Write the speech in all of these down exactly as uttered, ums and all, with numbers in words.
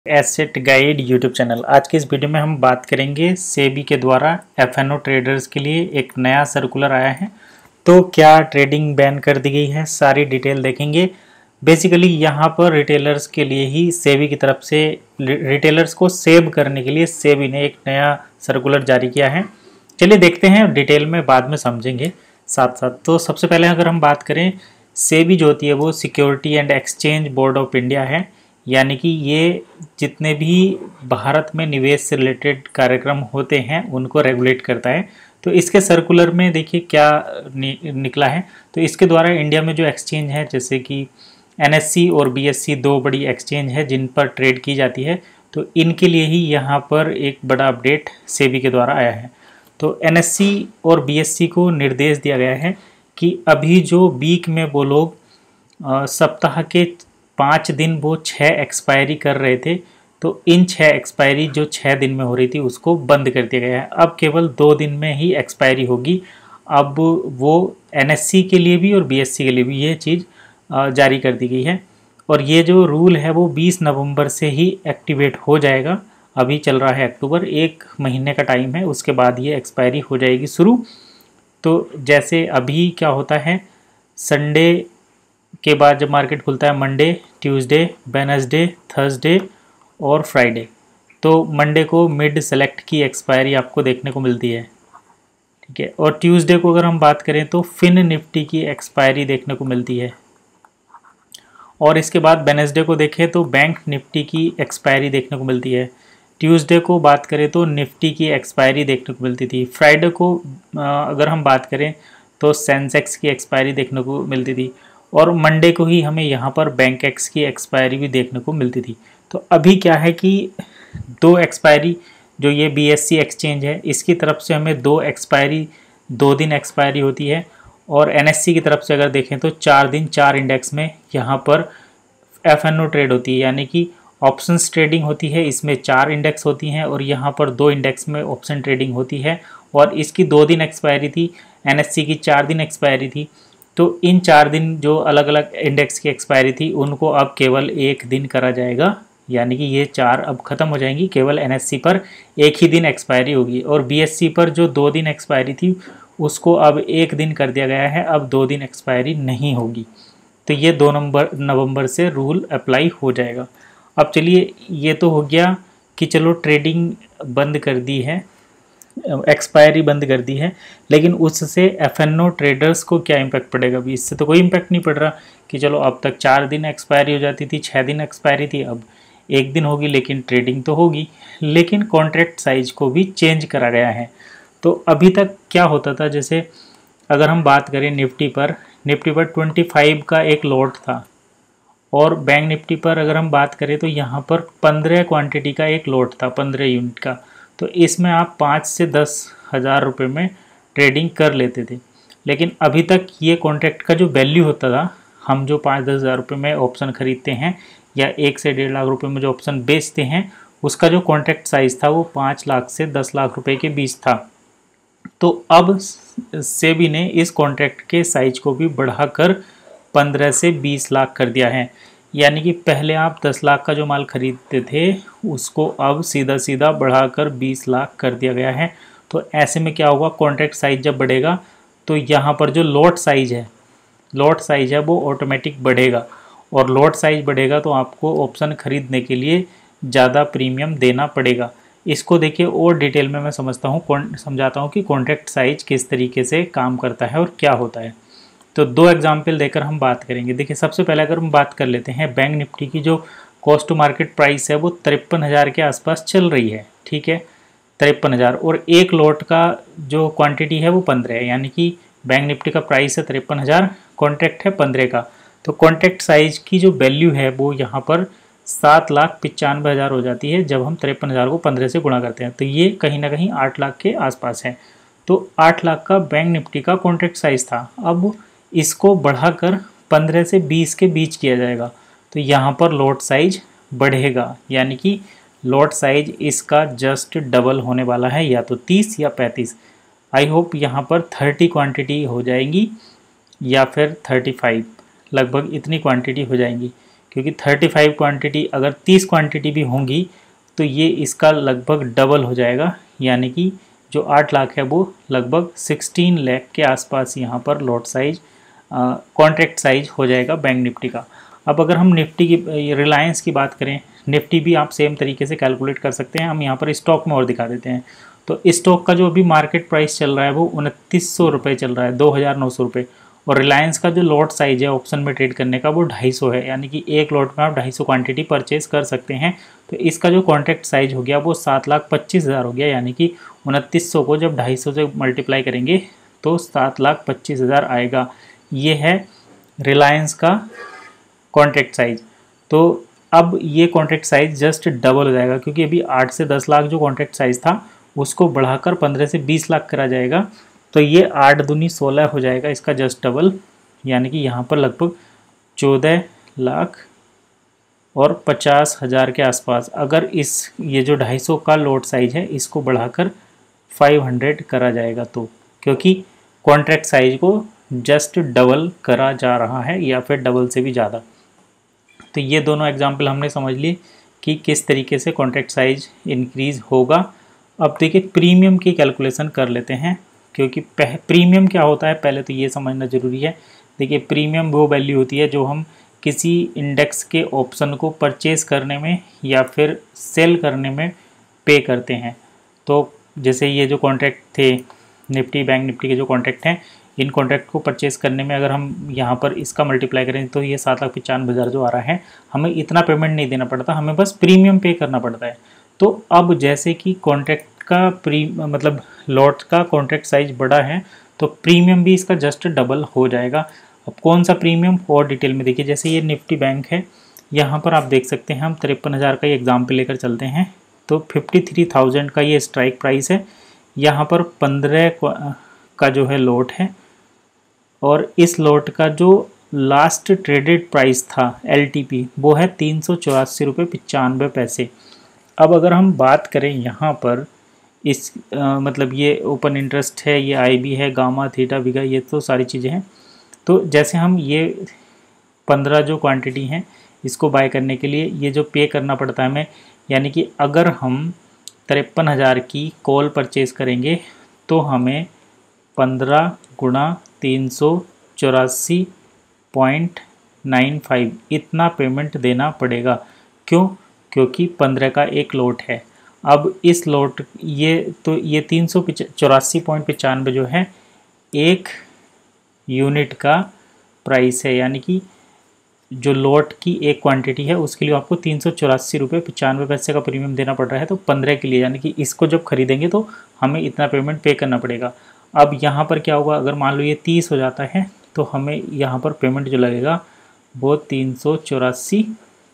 Asset guide YouTube channel. आज के इस वीडियो में हम बात करेंगे सेबी के द्वारा एफएनओ ट्रेडर्स के लिए एक नया सर्कुलर आया है, तो क्या ट्रेडिंग बैन कर दी गई है, सारी डिटेल देखेंगे। बेसिकली यहाँ पर रिटेलर्स के लिए ही सेबी की तरफ से रिटेलर्स को सेव करने के लिए सेबी ने एक नया सर्कुलर जारी किया है। चलिए देखते हैं, डिटेल में बाद में समझेंगे साथ साथ। तो सबसे पहले अगर हम बात करें, सेबी जो होती है वो security and exchange board of India है, यानी कि ये जितने भी भारत में निवेश से रिलेटेड कार्यक्रम होते हैं उनको रेगुलेट करता है। तो इसके सर्कुलर में देखिए क्या नि, निकला है। तो इसके द्वारा इंडिया में जो एक्सचेंज है, जैसे कि एनएससी और बीएससी दो बड़ी एक्सचेंज है जिन पर ट्रेड की जाती है, तो इनके लिए ही यहाँ पर एक बड़ा अपडेट सेबी के द्वारा आया है। तो एनएससी और बीएससी को निर्देश दिया गया है कि अभी जो वीक में वो लोग सप्ताह के पाँच दिन वो छः एक्सपायरी कर रहे थे, तो इन छः एक्सपायरी जो छः दिन में हो रही थी उसको बंद कर दिया गया है। अब केवल दो दिन में ही एक्सपायरी होगी। अब वो एनएससी के लिए भी और बीएससी के लिए भी ये चीज़ जारी कर दी गई है, और ये जो रूल है वो बीस नवंबर से ही एक्टिवेट हो जाएगा। अभी चल रहा है अक्टूबर, एक महीने का टाइम है, उसके बाद ये एक्सपायरी हो जाएगी शुरू। तो जैसे अभी क्या होता है, संडे के बाद जब मार्केट खुलता है मंडे, ट्यूसडे, वेडनेसडे, थर्सडे और फ्राइडे, तो मंडे को मिड सेलेक्ट की एक्सपायरी आपको देखने को मिलती है, ठीक है। और ट्यूसडे को अगर हम बात करें तो फिन निफ्टी की एक्सपायरी देखने को मिलती है, और इसके बाद वेडनेसडे को देखें तो बैंक निफ्टी की एक्सपायरी देखने को मिलती है। ट्यूसडे को बात करें तो निफ्टी की एक्सपायरी देखने को मिलती थी। फ्राइडे को अगर हम बात करें तो सेंसेक्स की एक्सपायरी देखने को मिलती थी, और मंडे को ही हमें यहाँ पर बैंक एक्स की एक्सपायरी भी देखने को मिलती थी। तो अभी क्या है कि दो एक्सपायरी, जो ये बीएससी एक्सचेंज है इसकी तरफ से हमें दो एक्सपायरी दो दिन एक्सपायरी होती है, और एनएससी की तरफ से अगर देखें तो चार दिन चार इंडेक्स में यहाँ पर एफएनओ ट्रेड होती है, यानी कि ऑप्शंस ट्रेडिंग होती है। इसमें चार इंडेक्स होती हैं और यहाँ पर दो इंडेक्स में ऑप्शन ट्रेडिंग होती है, और इसकी दो दिन एक्सपायरी थी, एनएससी की चार दिन एक्सपायरी थी। तो इन चार दिन जो अलग अलग इंडेक्स की एक्सपायरी थी उनको अब केवल एक दिन करा जाएगा, यानी कि ये चार अब ख़त्म हो जाएंगी। केवल एनएससी पर एक ही दिन एक्सपायरी होगी, और बीएससी पर जो दो दिन एक्सपायरी थी उसको अब एक दिन कर दिया गया है, अब दो दिन एक्सपायरी नहीं होगी। तो ये दो नंबर नवंबर से रूल अप्लाई हो जाएगा। अब चलिए, ये तो हो गया कि चलो ट्रेडिंग बंद कर दी है, एक्सपायरी बंद कर दी है, लेकिन उससे एफएनओ ट्रेडर्स को क्या इम्पैक्ट पड़ेगा? अभी इससे तो कोई इम्पैक्ट नहीं पड़ रहा कि चलो अब तक चार दिन एक्सपायरी हो जाती थी, छः दिन एक्सपायरी थी, अब एक दिन होगी, लेकिन ट्रेडिंग तो होगी। लेकिन कॉन्ट्रैक्ट साइज को भी चेंज करा गया है। तो अभी तक क्या होता था, जैसे अगर हम बात करें निफ्टी पर, निफ्टी पर पच्चीस का एक लॉट था, और बैंक निफ्टी पर अगर हम बात करें तो यहाँ पर पंद्रह क्वांटिटी का एक लॉट था, पंद्रह यूनिट का। तो इसमें आप पाँच से दस हज़ार रुपये में ट्रेडिंग कर लेते थे। लेकिन अभी तक ये कॉन्ट्रैक्ट का जो वैल्यू होता था, हम जो पाँच दस हज़ार रुपये में ऑप्शन खरीदते हैं या एक से डेढ़ लाख रुपए में जो ऑप्शन बेचते हैं, उसका जो कॉन्ट्रैक्ट साइज़ था वो पाँच लाख से दस लाख रुपए के बीच था। तो अब सेबी ने इस कॉन्ट्रैक्ट के साइज को भी बढ़ाकर पंद्रह से बीस लाख कर दिया है, यानी कि पहले आप दस लाख का जो माल खरीदते थे उसको अब सीधा सीधा बढ़ाकर बीस लाख कर दिया गया है। तो ऐसे में क्या होगा, कॉन्ट्रैक्ट साइज जब बढ़ेगा तो यहाँ पर जो लॉट साइज है लॉट साइज है वो ऑटोमेटिक बढ़ेगा, और लॉट साइज बढ़ेगा तो आपको ऑप्शन खरीदने के लिए ज़्यादा प्रीमियम देना पड़ेगा। इसको देखिए और डिटेल में मैं समझता हूँ समझाता हूँ कि कॉन्ट्रैक्ट साइज किस तरीके से काम करता है और क्या होता है। तो दो एग्जाम्पल देकर हम बात करेंगे। देखिए, सबसे पहले अगर हम बात कर लेते हैं, बैंक निफ्टी की जो कॉस्ट टू मार्केट प्राइस है वो तिरपन हज़ार के आसपास चल रही है, ठीक है, तिरपन हज़ार, और एक लॉट का जो क्वांटिटी है वो पंद्रह है, यानी कि बैंक निफ्टी का प्राइस है तिरपन हज़ार, कॉन्ट्रैक्ट है पंद्रह का। तो कॉन्ट्रैक्ट साइज की जो वैल्यू है वो यहाँ पर सात लाख पचानवे हज़ार हो जाती है जब हम तिरपन हज़ार को पंद्रह से गुणा करते हैं। तो ये कहीं ना कहीं आठ लाख के आसपास है। तो आठ लाख का बैंक निफ्टी का कॉन्ट्रैक्ट साइज था, अब इसको बढ़ाकर पंद्रह से बीस के बीच किया जाएगा। तो यहाँ पर लॉट साइज बढ़ेगा, यानी कि लॉट साइज इसका जस्ट डबल होने वाला है, या तो तीस या पैंतीस। आई होप यहाँ पर तीस क्वांटिटी हो जाएगी या फिर पैंतीस, लगभग इतनी क्वांटिटी हो जाएंगी, क्योंकि पैंतीस क्वांटिटी अगर तीस क्वांटिटी भी होंगी तो ये इसका लगभग डबल हो जाएगा, यानी कि जो आठ लाख है वो लगभग सोलह लाख के आसपास यहाँ पर लॉट साइज कॉन्ट्रैक्ट साइज हो जाएगा बैंक निफ्टी का। अब अगर हम निफ्टी की रिलायंस की बात करें, निफ्टी भी आप सेम तरीके से कैलकुलेट कर सकते हैं। हम यहाँ पर स्टॉक में और दिखा देते हैं। तो स्टॉक का जो अभी मार्केट प्राइस चल रहा है वो उनतीस सौ रुपये चल रहा है, दो हज़ार नौ सौ रुपये। और रिलायंस का जो लॉट साइज है ऑप्शन में ट्रेड करने का वो ढाई सौ है, यानी कि एक लॉट में आप ढाई सौ क्वांटिटी परचेज कर सकते हैं। तो इसका जो कॉन्ट्रैक्ट साइज हो गया वो सात लाख पच्चीस हज़ार हो गया, यानी कि उनतीस सौ को जब ढाई सौ से मल्टीप्लाई करेंगे तो सात लाख पच्चीस हज़ार आएगा। ये है रिलायंस का कॉन्ट्रैक्ट साइज। तो अब ये कॉन्ट्रैक्ट साइज जस्ट डबल हो जाएगा, क्योंकि अभी आठ से दस लाख जो कॉन्ट्रैक्ट साइज था उसको बढ़ाकर पंद्रह से बीस लाख करा जाएगा। तो ये आठ दूनी सोलह हो जाएगा, इसका जस्ट डबल, यानी कि यहाँ पर लगभग चौदह लाख और पचास हज़ार के आसपास। अगर इस ये जो ढाई सौ का लॉट साइज है इसको बढ़ाकर पाँच सौ करा जाएगा, तो क्योंकि कॉन्ट्रैक्ट साइज को जस्ट डबल करा जा रहा है या फिर डबल से भी ज़्यादा। तो ये दोनों एग्जाम्पल हमने समझ लिए कि किस तरीके से कॉन्ट्रैक्ट साइज इंक्रीज़ होगा। अब देखिए प्रीमियम की कैलकुलेशन कर लेते हैं, क्योंकि प्रीमियम क्या होता है पहले तो ये समझना ज़रूरी है। देखिए प्रीमियम वो वैल्यू होती है जो हम किसी इंडेक्स के ऑप्शन को परचेज़ करने में या फिर सेल करने में पे करते हैं। तो जैसे ये जो कॉन्ट्रैक्ट थे निफ्टी बैंक निफ्टी के जो कॉन्ट्रैक्ट हैं, इन कॉन्ट्रैक्ट को परचेज़ करने में अगर हम यहाँ पर इसका मल्टीप्लाई करें तो ये सात लाख पचानवे हज़ार जो आ रहा है, हमें इतना पेमेंट नहीं देना पड़ता, हमें बस प्रीमियम पे करना पड़ता है। तो अब जैसे कि कॉन्ट्रैक्ट का प्री मतलब लॉट का कॉन्ट्रैक्ट साइज बड़ा है तो प्रीमियम भी इसका जस्ट डबल हो जाएगा। अब कौन सा प्रीमियम और डिटेल में देखिए, जैसे ये निफ्टी बैंक है, यहाँ पर आप देख सकते हैं हम तिरपन हज़ार का ये एग्जाम्पल लेकर चलते हैं। तो फिफ्टी थ्री थाउजेंड का ये स्ट्राइक प्राइस है, यहाँ पर पंद्रह का जो है लॉट है, और इस लॉट का जो लास्ट ट्रेडेड प्राइस था एल टी पी वो है तीन सौ चौरासी रुपये पचानवे पैसे। अब अगर हम बात करें यहाँ पर इस आ, मतलब ये ओपन इंटरेस्ट है, ये आई बी है, गामा थीटा बीघा, ये तो सारी चीज़ें हैं। तो जैसे हम ये पंद्रह जो क्वांटिटी हैं इसको बाय करने के लिए ये जो पे करना पड़ता है हमें, यानी कि अगर हम तिरपन हज़ार की कॉल परचेज़ करेंगे तो हमें पंद्रह गुणा तीन सौ चौरासी पॉइंट नाइन फाइव इतना पेमेंट देना पड़ेगा। क्यों? क्योंकि पंद्रह का एक लॉट है। अब इस लॉट ये तो ये तीन सौ चौरासी पॉइंट पचानवे जो है एक यूनिट का प्राइस है, यानी कि जो लॉट की एक क्वांटिटी है उसके लिए आपको तीन सौ चौरासी रुपये पचानवे पैसे का प्रीमियम देना पड़ रहा है। तो पंद्रह के लिए, यानी कि इसको जब खरीदेंगे तो हमें इतना पेमेंट पे करना पड़ेगा। अब यहाँ पर क्या होगा, अगर मान लो ये तीस हो जाता है तो हमें यहाँ पर पेमेंट जो लगेगा वो तीन सौ चौरासी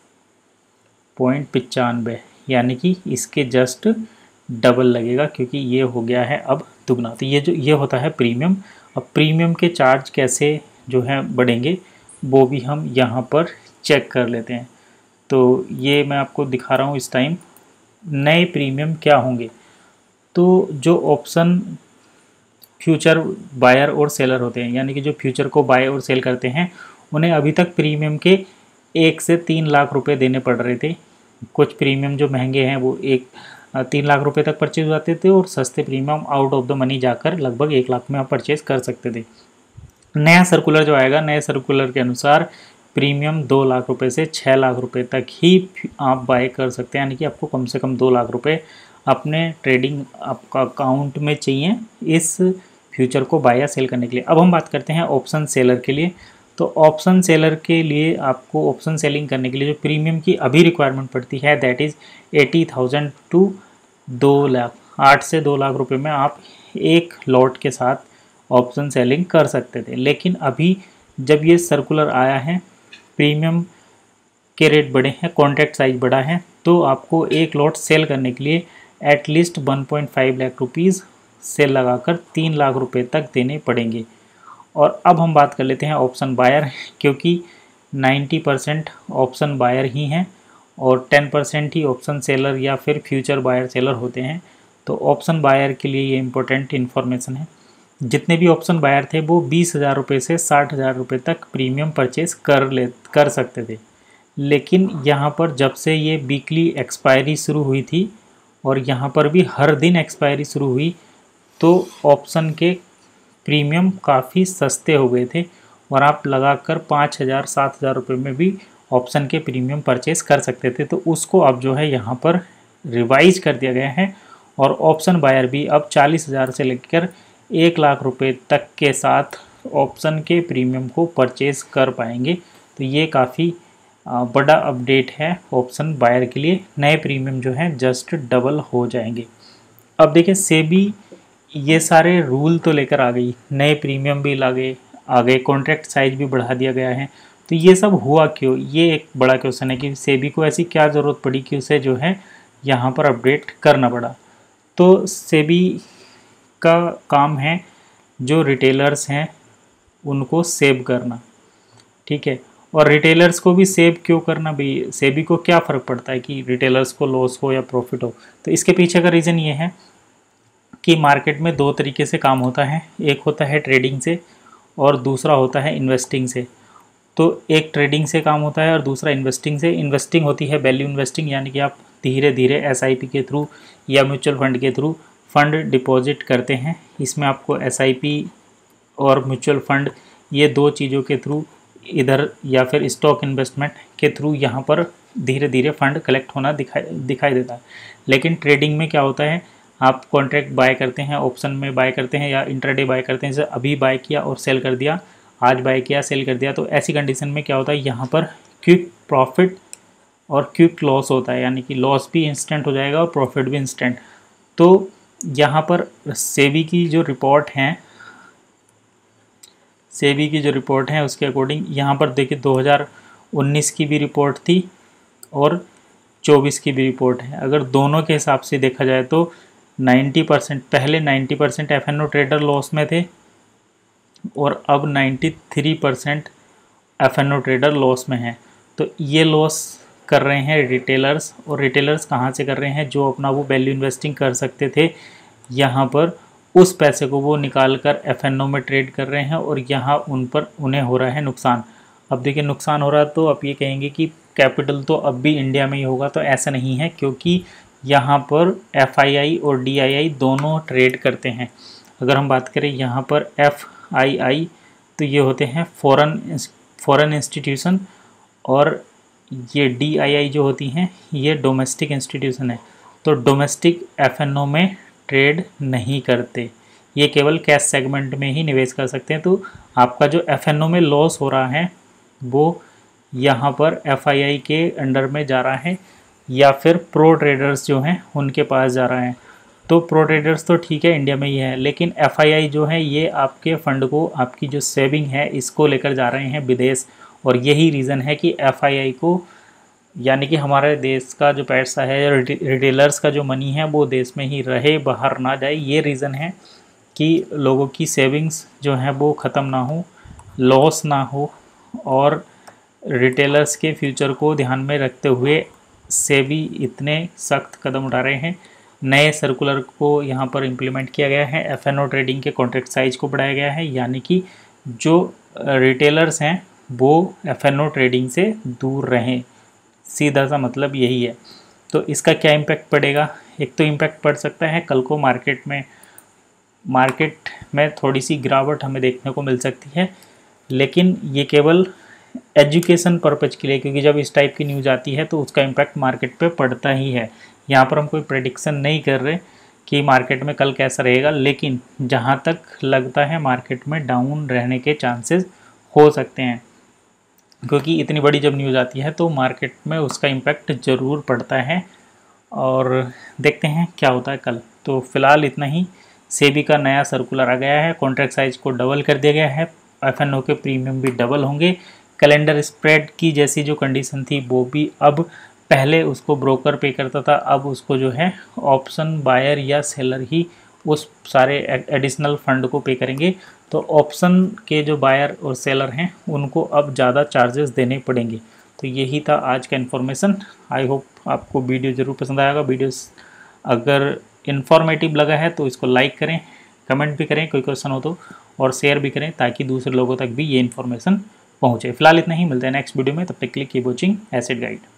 पॉइंट पचानवे, यानी कि इसके जस्ट डबल लगेगा, क्योंकि ये हो गया है अब दुगना। तो ये जो ये होता है प्रीमियम। अब प्रीमियम के चार्ज कैसे जो है बढ़ेंगे वो भी हम यहाँ पर चेक कर लेते हैं। तो ये मैं आपको दिखा रहा हूँ इस टाइम नए प्रीमियम क्या होंगे। तो जो ऑप्शन फ्यूचर बायर और सेलर होते हैं, यानी कि जो फ्यूचर को बाय और सेल करते हैं, उन्हें अभी तक प्रीमियम के एक से तीन लाख रुपए देने पड़ रहे थे। कुछ प्रीमियम जो महंगे हैं वो एक तीन लाख रुपए तक परचेज हो जाते थे, और सस्ते premium out of the money जाकर लगभग एक लाख में आप परचेज कर सकते थे। नया सर्कुलर जो आएगा, नए सर्कुलर के अनुसार प्रीमियम दो लाख रुपए से छः लाख रुपए तक ही आप बाय कर सकते हैं, यानी कि आपको कम से कम दो लाख रुपए अपने ट्रेडिंग आपका अकाउंट में चाहिए इस फ्यूचर को बाय या सेल करने के लिए। अब हम बात करते हैं ऑप्शन सेलर के लिए। तो ऑप्शन सेलर के लिए आपको ऑप्शन सेलिंग करने के लिए जो प्रीमियम की अभी रिक्वायरमेंट पड़ती है that is eighty thousand to दो लाख आठ से दो लाख रुपए में आप एक लॉट के साथ ऑप्शन सेलिंग कर सकते थे। लेकिन अभी जब ये सर्कुलर आया है, प्रीमियम के रेट बड़े हैं, कॉन्ट्रैक्ट साइज बड़ा है, तो आपको एक लॉट सेल करने के लिए at least one point five lakh rupees sell लगाकर तीन लाख रुपए तक देने पड़ेंगे। और अब हम बात कर लेते हैं ऑप्शन बायर, क्योंकि नब्बे परसेंट ऑप्शन बायर ही हैं और टेन परसेंट ही ऑप्शन सेलर या फिर फ्यूचर बायर सेलर होते हैं। तो ऑप्शन बायर के लिए ये इम्पोर्टेंट इन्फॉर्मेशन है। जितने भी ऑप्शन बायर थे वो बीस हज़ार रुपये से साठ हज़ार रुपये तक प्रीमियम परचेज कर ले कर सकते थे। लेकिन यहाँ पर जब से ये वीकली एक्सपायरी शुरू हुई थी और यहाँ पर भी हर दिन एक्सपायरी शुरू हुई, तो ऑप्शन के प्रीमियम काफ़ी सस्ते हो गए थे और आप लगाकर पाँच हज़ार सात हज़ार रुपये में भी ऑप्शन के प्रीमियम परचेस कर सकते थे। तो उसको अब जो है यहाँ पर रिवाइज कर दिया गया है और ऑप्शन बायर भी अब चालीस हज़ार से लेकर एक लाख रुपए तक के साथ ऑप्शन के प्रीमियम को परचेस कर पाएंगे। तो ये काफ़ी बड़ा अपडेट है ऑप्शन बायर के लिए। नए प्रीमियम जो हैं जस्ट डबल हो जाएंगे। अब देखिए सेबी ये सारे रूल तो लेकर आ गई, नए प्रीमियम भी लागे आ गए, कॉन्ट्रैक्ट साइज भी बढ़ा दिया गया है। तो ये सब हुआ क्यों, ये एक बड़ा क्वेश्चन है कि सेबी को ऐसी क्या ज़रूरत पड़ी कि उसे जो है यहाँ पर अपडेट करना पड़ा। तो सेबी का काम है जो रिटेलर्स हैं उनको सेव करना, ठीक है। और रिटेलर्स को भी सेव क्यों करना भाई, सेबी को क्या फ़र्क पड़ता है कि रिटेलर्स को लॉस हो या प्रॉफिट हो। तो इसके पीछे का रीज़न ये है कि मार्केट में दो तरीके से काम होता है, एक होता है ट्रेडिंग से और दूसरा होता है इन्वेस्टिंग से। तो एक ट्रेडिंग से काम होता है और दूसरा इन्वेस्टिंग से। इन्वेस्टिंग होती है वैल्यू इन्वेस्टिंग, यानी कि आप धीरे धीरे एसआईपी के थ्रू या म्यूचुअल फंड के थ्रू फंड डिपॉजिट करते हैं। इसमें आपको एसआईपी और म्यूचुअल फंड ये दो चीज़ों के थ्रू इधर या फिर स्टॉक इन्वेस्टमेंट के थ्रू यहाँ पर धीरे धीरे फंड कलेक्ट होना दिखाई दिखाई देता है। लेकिन ट्रेडिंग में क्या होता है, आप कॉन्ट्रैक्ट बाय करते हैं, ऑप्शन में बाय करते हैं या इंट्राडे बाय करते हैं। जैसे अभी बाय किया और सेल कर दिया, आज बाय किया सेल कर दिया। तो ऐसी कंडीशन में क्या होता है, यहाँ पर क्विक प्रॉफिट और क्विक लॉस होता है, यानी कि लॉस भी इंस्टेंट हो जाएगा और प्रॉफिट भी इंस्टेंट। तो यहाँ पर सेबी की जो रिपोर्ट हैं सेबी की जो रिपोर्ट है उसके अकॉर्डिंग यहाँ पर देखिए दो हज़ार उन्नीस की भी रिपोर्ट थी और चौबीस की भी रिपोर्ट है। अगर दोनों के हिसाब से देखा जाए तो नब्बे परसेंट पहले नब्बे percent F N O trader loss में थे और अब तिरानवे percent F N O trader loss में हैं। तो ये लॉस कर रहे हैं रिटेलर्स, और रिटेलर्स कहाँ से कर रहे हैं, जो अपना वो वैल्यू इन्वेस्टिंग कर सकते थे यहाँ पर उस पैसे को वो निकाल कर एफ एन ओ में ट्रेड कर रहे हैं और यहाँ उन पर उन्हें हो रहा है नुकसान। अब देखिए नुकसान हो रहा है तो आप ये कहेंगे कि कैपिटल तो अब भी इंडिया में ही होगा, तो ऐसा नहीं है, क्योंकि यहाँ पर एफ आई आई और डी आई आई दोनों ट्रेड करते हैं। अगर हम बात करें यहाँ पर एफ आई आई तो ये होते हैं फॉरेन फॉरेन इंस्टीट्यूशन और ये डी आई आई जो होती हैं ये डोमेस्टिक इंस्टीट्यूशन है। तो डोमेस्टिक एफ एन ओ में ट्रेड नहीं करते, ये केवल कैश सेगमेंट में ही निवेश कर सकते हैं। तो आपका जो एफ एन ओ में लॉस हो रहा है वो यहाँ पर एफ आई आई के अंडर में जा रहा है या फिर प्रो ट्रेडर्स जो हैं उनके पास जा रहा है। तो प्रो ट्रेडर्स तो ठीक है इंडिया में ही है, लेकिन एफ आई आई जो है ये आपके फंड को, आपकी जो सेविंग है इसको लेकर जा रहे हैं विदेश। और यही रीज़न है कि एफ आई आई को, यानी कि हमारे देश का जो पैसा है, रिटेलर्स का जो मनी है वो देश में ही रहे, बाहर ना जाए। ये रीज़न है कि लोगों की सेविंग्स जो है वो ख़त्म ना हो, लॉस ना हो, और रिटेलर्स के फ्यूचर को ध्यान में रखते हुए सेबी इतने सख्त कदम उठा रहे हैं। नए सर्कुलर को यहाँ पर इम्प्लीमेंट किया गया है, एफ एन ओ ट्रेडिंग के कॉन्ट्रैक्ट साइज को बढ़ाया गया है, यानी कि जो रिटेलर्स हैं वो एफ एन ओ ट्रेडिंग से दूर रहें। सीधा सा मतलब यही है। तो इसका क्या इम्पैक्ट पड़ेगा, एक तो इम्पैक्ट पड़ सकता है कल को मार्केट में मार्केट में थोड़ी सी गिरावट हमें देखने को मिल सकती है, लेकिन ये केवल एजुकेशन पर्पज़ के लिए, क्योंकि जब इस टाइप की न्यूज़ आती है तो उसका इम्पैक्ट मार्केट पे पड़ता ही है। यहाँ पर हम कोई प्रेडिक्शन नहीं कर रहे कि मार्केट में कल कैसा रहेगा, लेकिन जहाँ तक लगता है मार्केट में डाउन रहने के चांसेस हो सकते हैं, क्योंकि इतनी बड़ी जब न्यूज़ आती है तो मार्केट में उसका इम्पैक्ट ज़रूर पड़ता है। और देखते हैं क्या होता है कल। तो फ़िलहाल इतना ही। सेबी का नया सर्कुलर आ गया है, कॉन्ट्रैक्ट साइज को डबल कर दिया गया है, एफ एन ओ के प्रीमियम भी डबल होंगे, कैलेंडर स्प्रेड की जैसी जो कंडीशन थी वो भी, अब पहले उसको ब्रोकर पे करता था, अब उसको जो है ऑप्शन बायर या सेलर ही उस सारे एडिशनल फंड को पे करेंगे। तो ऑप्शन के जो बायर और सेलर हैं उनको अब ज़्यादा चार्जेस देने पड़ेंगे। तो यही था आज का इन्फॉर्मेशन। आई होप आपको वीडियो ज़रूर पसंद आएगा। वीडियो अगर इन्फॉर्मेटिव लगा है तो इसको लाइक करें, कमेंट भी करें कोई क्वेश्चन हो तो, और शेयर भी करें ताकि दूसरे लोगों तक भी ये इन्फॉर्मेशन पहुँचे। फिलहाल इतना ही, मिलते हैं नेक्स्ट वीडियो में, तब तक के लिए कीप वॉचिंग एसेट गाइड।